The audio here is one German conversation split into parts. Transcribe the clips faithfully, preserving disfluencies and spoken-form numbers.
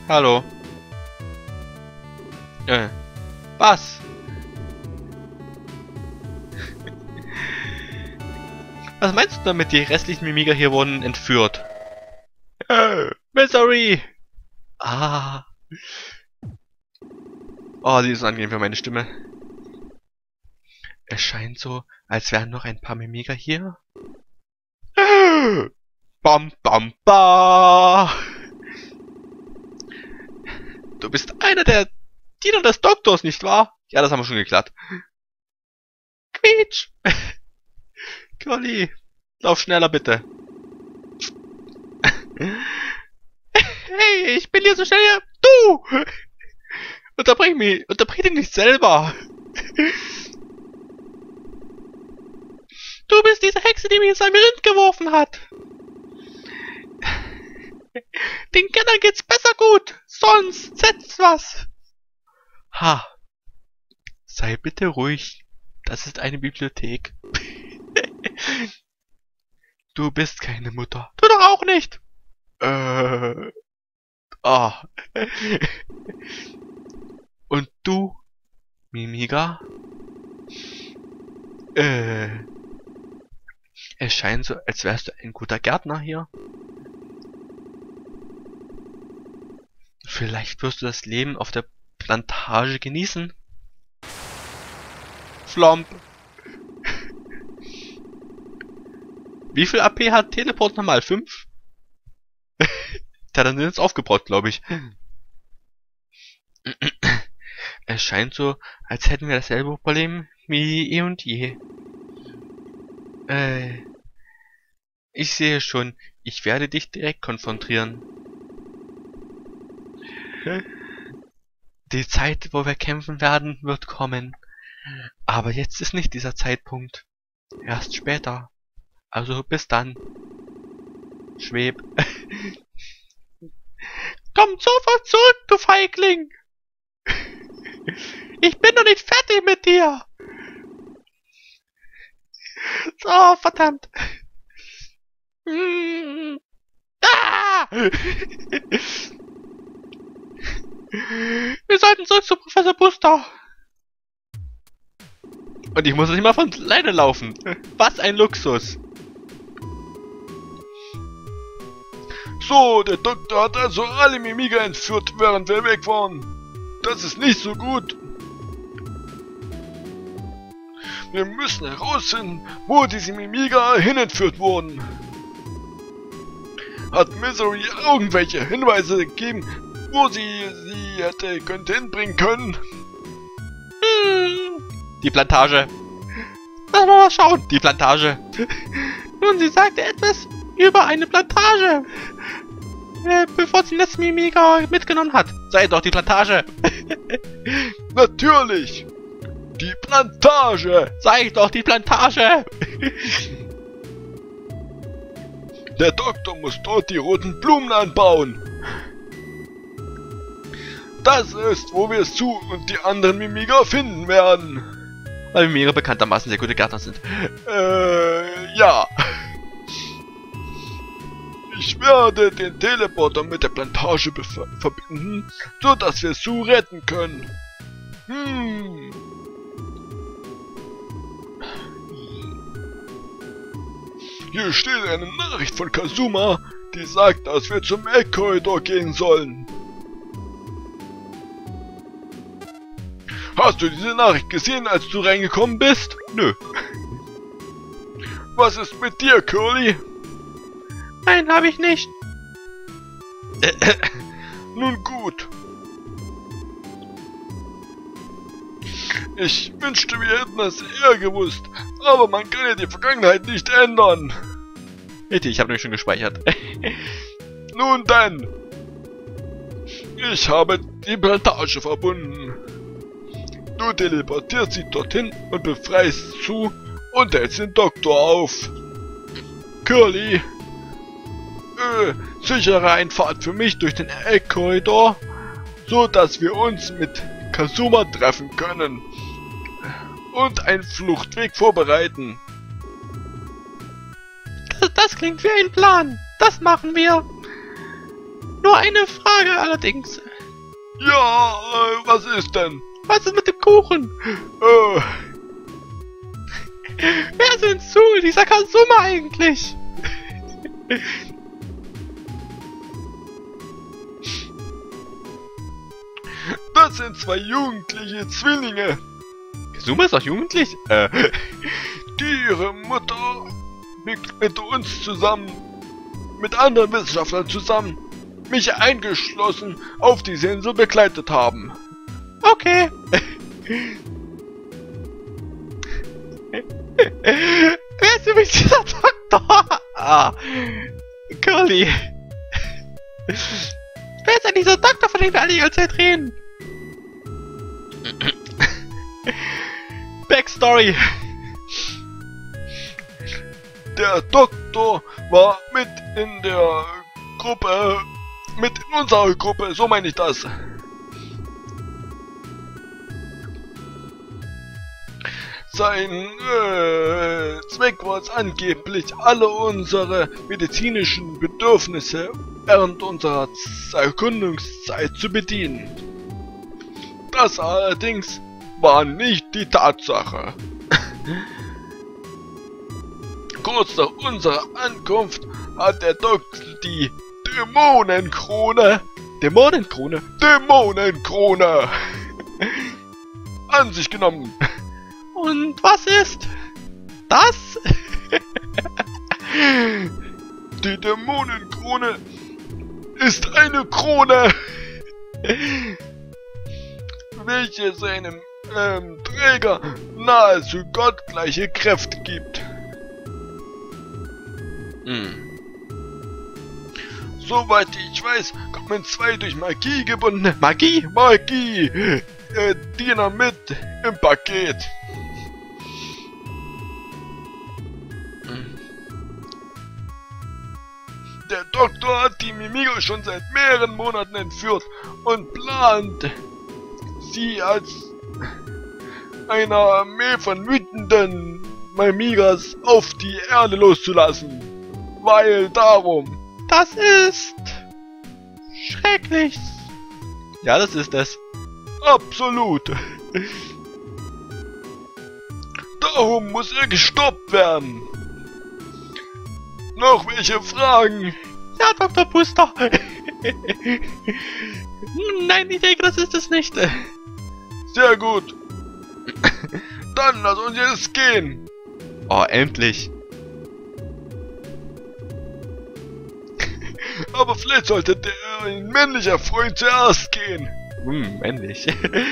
Hallo. Äh. Was? Was meinst du damit, die restlichen Mimiker hier wurden entführt? Äh, Misery! Ah. Oh, sie ist so angenehm für meine Stimme. Es scheint so, als wären noch ein paar Mimiker hier. Äh, bam, bam, ba! Du bist einer der Diener des Doktors, nicht wahr? Ja, das haben wir schon geklärt. Quietsch! Curly, lauf schneller bitte. Hey, ich bin hier so schnell hier. Du! Unterbrich mich, unterbrich dich nicht selber. Du bist diese Hexe, die mich ins Labyrinth geworfen hat. Den Kennern geht's besser gut, sonst setzt was. Ha. Sei bitte ruhig. Das ist eine Bibliothek. Du bist keine Mutter. Du doch auch nicht. Äh. Oh. Und du, Mimiga? Äh. Es scheint so, als wärst du ein guter Gärtner hier. Vielleicht wirst du das Leben auf der Plantage genießen. Flomp. Wie viel A P hat Teleport nochmal? fünf? Tja, dann sind jetzt aufgebraucht, glaube ich. Es scheint so, als hätten wir dasselbe Problem wie eh und je. Äh, ich sehe schon, ich werde dich direkt konfrontieren. Die Zeit, wo wir kämpfen werden, wird kommen. Aber jetzt ist nicht dieser Zeitpunkt. Erst später. Also bis dann. Schweb. Komm sofort zurück, du Feigling! Ich bin noch nicht fertig mit dir! So, verdammt! Mm. Ah! Wir sollten zurück zu Professor Buster! Und ich muss nicht mal von alleine laufen! Was ein Luxus! So, der Doktor hat also alle Mimiker entführt, während wir weg waren. Das ist nicht so gut. Wir müssen herausfinden, wo diese Mimiker hinentführt wurden. Hat Misery irgendwelche Hinweise gegeben, wo sie sie hätte könnte hinbringen können? Hm, die Plantage. Lass mal schauen, die Plantage. Nun, sie sagte etwas über eine Plantage. Äh, bevor sie das Mimiker mitgenommen hat. Sei doch die Plantage. Natürlich. Die Plantage. Sei doch die Plantage. Der Doktor muss dort die roten Blumen anbauen. Das ist, wo wir Sue und die anderen Mimiker finden werden. Weil Mimiker bekanntermaßen sehr gute Gärtner sind. Äh, ja. Ich werde den Teleporter mit der Plantage verbinden, so dass wir Sue retten können. Hm. Hier steht eine Nachricht von Kazuma, die sagt, dass wir zum Eckkorridor gehen sollen. Hast du diese Nachricht gesehen, als du reingekommen bist? Nö. Was ist mit dir, Curly? Nein, habe ich nicht. Nun gut. Ich wünschte, wir hätten das eher gewusst, aber man kann ja die Vergangenheit nicht ändern. Ich habe nämlich schon gespeichert. Nun dann. Ich habe die Plantage verbunden. Du teleportierst sie dorthin und befreist Sue und hältst den Doktor auf. Curly, äh, sichere einen Pfad für mich durch den Eckkorridor, so dass wir uns mit Kazuma treffen können und einen Fluchtweg vorbereiten. Das, das klingt wie ein Plan. Das machen wir. Nur eine Frage allerdings. Ja, äh, was ist denn? Was ist mit dem Kuchen? Äh, Wer sind zu dieser Kasumme eigentlich? das sind zwei jugendliche Zwillinge, Kazuma ist doch jugendlich? Äh, die ihre Mutter mit, mit uns zusammen, mit anderen Wissenschaftlern zusammen, mich eingeschlossen, auf diese Insel begleitet haben. okay. Wer ist übrigens dieser Doktor? Ah, Curly. Wer ist denn dieser Doktor, von dem wir alle die ganze Zeit reden? Backstory. Der Doktor war mit in der Gruppe, mit in unserer Gruppe, so meine ich das. Sein äh, Zweck war es angeblich, alle unsere medizinischen Bedürfnisse während unserer Erkundungszeit zu bedienen. Das allerdings war nicht die Tatsache. Kurz nach unserer Ankunft hat der Doktor die Dämonenkrone, Dämonenkrone. Dämonenkrone an sich genommen. Und was ist das? Die Dämonenkrone ist eine Krone, welche seinem ähm, Träger nahezu gottgleiche Kräfte gibt. Hm. Soweit ich weiß, kommen zwei durch Magie gebundene Magie? Magie äh, Diener mit im Paket. Hm. Der Doktor hat die Mimiga schon seit mehreren Monaten entführt und plant, sie als einer Armee von wütenden Mimigas auf die Erde loszulassen. Weil darum. Das ist schrecklich. Ja, das ist es. Absolut. Darum muss er gestoppt werden. Noch welche Fragen? Ja, Doktor Booster. Nein, ich denke, das ist es nicht. Sehr gut. Dann lass uns jetzt gehen. Oh, endlich. Aber vielleicht sollte der ein männlicher Freund zuerst gehen. Hm, endlich.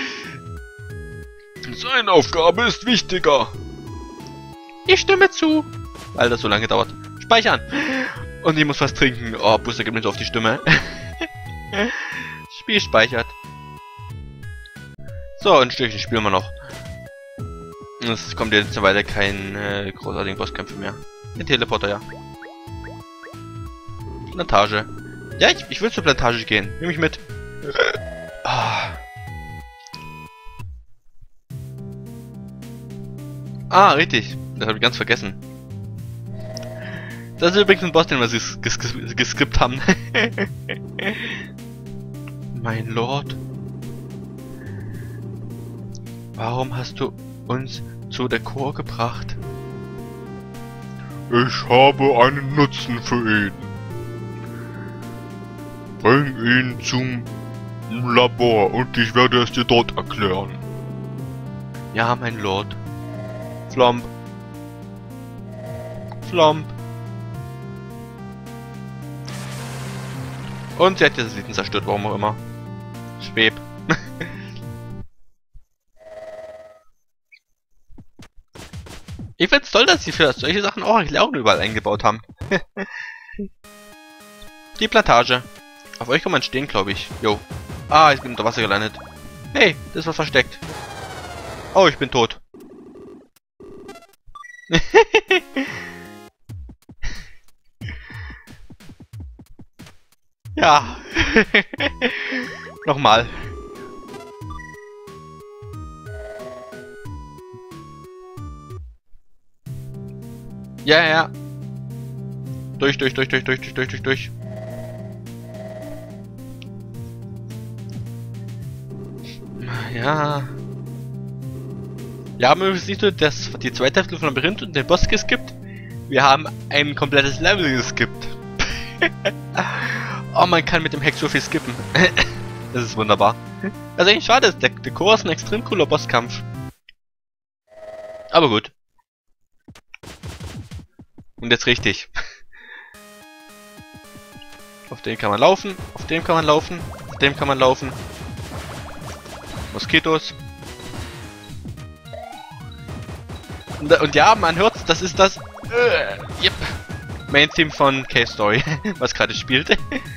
Seine Aufgabe ist wichtiger. Ich stimme zu. Weil das so lange dauert. Speichern. Und ich muss was trinken. Oh, Booster gibt mir so auf die Stimme. Spiel speichert. So, ein Stückchen spielen wir noch. Es kommt jetzt eine Weile kein äh, großartigen Bosskämpfe mehr. Den Teleporter, ja. Plantage. Ja, ich, ich will zur Plantage gehen. Nimm mich mit. Ah. Ah, richtig. Das habe ich ganz vergessen. Das ist übrigens ein Boss, den wir ges ges ges geskippt haben. Mein Lord. Warum hast du uns zu der Chor gebracht? Ich habe einen Nutzen für ihn. Bring ihn zum Labor und ich werde es dir dort erklären. Ja, mein Lord. Flomp. Flomp. Und sie hat den Satelliten zerstört, warum auch immer. Schweb. Ich find's toll, dass sie für solche Sachen auch Erklärungen überall eingebaut haben. Die Plantage. Auf euch kann man stehen, glaube ich. Jo. Ah, ich bin unter Wasser gelandet. Hey, das ist was versteckt. Oh, ich bin tot. Ja. Nochmal. Ja, ja. Durch, durch, durch, durch, durch, durch, durch, durch, durch. Ja. Wir haben übrigens nicht nur das, die zweite Hälfte von Labyrinth und den Boss geskippt. Wir haben ein komplettes Level geskippt. Oh, man kann mit dem Hex so viel skippen. Das ist wunderbar. Also eigentlich schade, der, der Chor ist ein extrem cooler Bosskampf. Aber gut. Und jetzt richtig. Auf dem kann man laufen, auf dem kann man laufen, auf dem kann man laufen. Moskitos. Und, und ja, man hört's, das ist das äh, yep, Main-Theme von K-Story, was gerade spielt.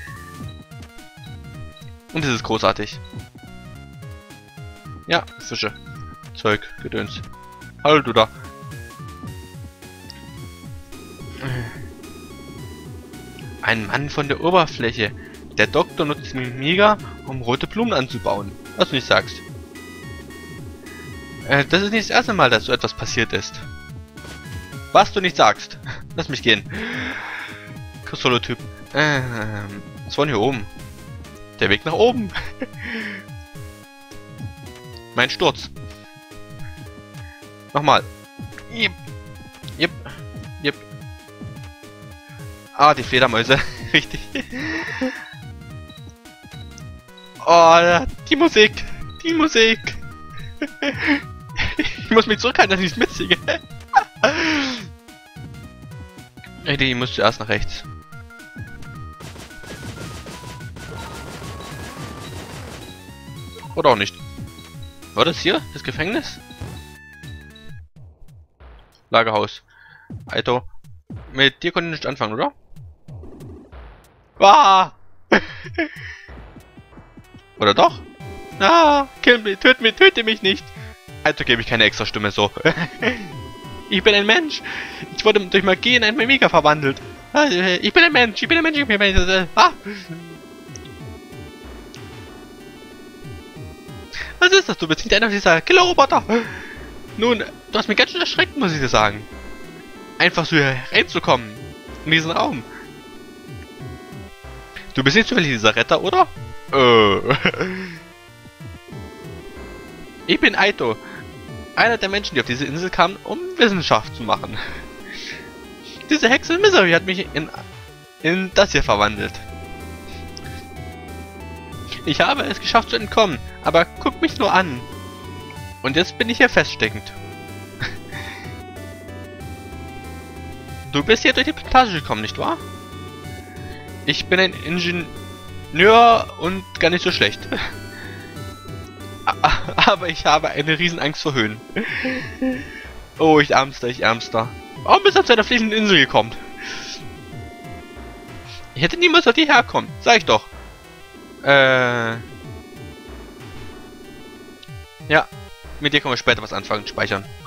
Und es ist großartig. Ja, Fische. Zeug, Gedöns. Hallo du da. Ein Mann von der Oberfläche. Der Doktor nutzt Mimiga, um rote Blumen anzubauen. Was du nicht sagst. Äh, das ist nicht das erste Mal, dass so etwas passiert ist. Was du nicht sagst. Lass mich gehen. Solo-Typ. Ähm, was war denn hier oben? Der Weg nach oben. Mein Sturz. Nochmal. Jep. Jep. Jep. Ah, die Fledermäuse. Richtig. Oh, die Musik. Die Musik. Ich muss mich zurückhalten, dass ich es mitsinge. Ich muss zuerst nach rechts. Oder auch nicht. War das hier? Das Gefängnis? Lagerhaus. Alter. Mit dir konnte ich nicht anfangen, oder? Ah! Oder doch? Ah! Kill mich, töte mich, töte mich nicht! Also gebe ich keine extra Stimme so. Ich bin ein Mensch! Ich wurde durch Magie in ein Mimiga verwandelt. Ich bin ein Mensch, ich bin ein Mensch, ich bin ein Mensch. Ah! Was ist das? Du bist nicht einer dieser Killer-Roboter! Nun, du hast mich ganz schön erschreckt, muss ich dir sagen. Einfach so hier reinzukommen. In diesen Raum. Du bist nicht zufällig dieser Retter, oder? Äh. Ich bin Aito. Einer der Menschen, die auf diese Insel kamen, um Wissenschaft zu machen. Diese Hexe Misery hat mich in, in das hier verwandelt. Ich habe es geschafft zu entkommen, aber guck mich nur an. Und jetzt bin ich hier feststeckend. Du bist hier durch die Plantage gekommen, nicht wahr? Ich bin ein Ingenieur und gar nicht so schlecht. Aber ich habe eine Riesenangst vor Höhen. Oh, ich Ärmster, ich Ärmster. Warum bist du zu einer fliegenden Insel gekommen? Ich hätte niemals auf die herkommen, sag ich doch. Äh... Ja, mit dir können wir später was anfangen, speichern.